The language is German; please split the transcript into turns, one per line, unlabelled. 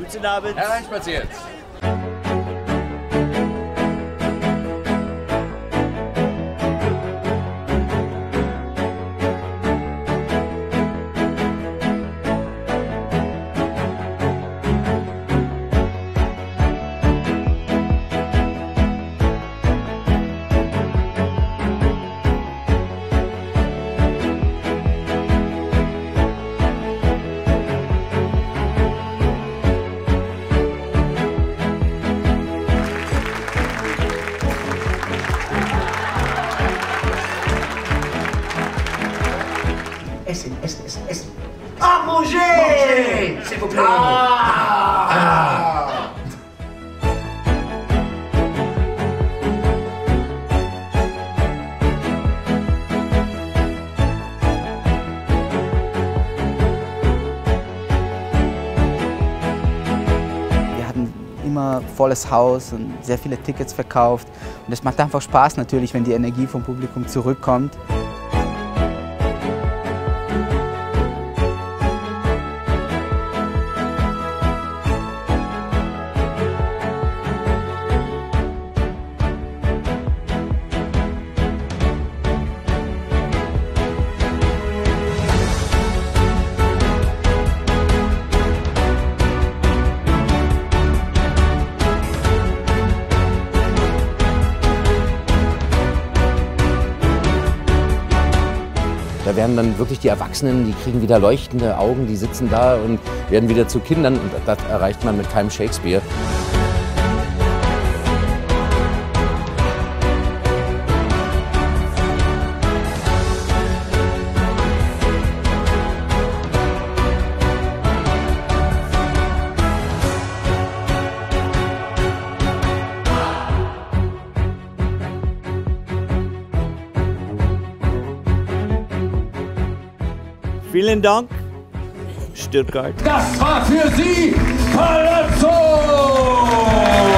Guten Abend.
Hereinspaziert.
Essen, essen, essen, essen. Ah, manger! Manger, s'il vous plaît.
Wir hatten immer volles Haus und sehr viele Tickets verkauft. Und es macht einfach Spaß natürlich, wenn die Energie vom Publikum zurückkommt.
Da werden dann wirklich die Erwachsenen, die kriegen wieder leuchtende Augen, die sitzen da und werden wieder zu Kindern. Und das erreicht man mit keinem Shakespeare.
Vielen Dank, Stuttgart.
Das war für Sie Palazzo!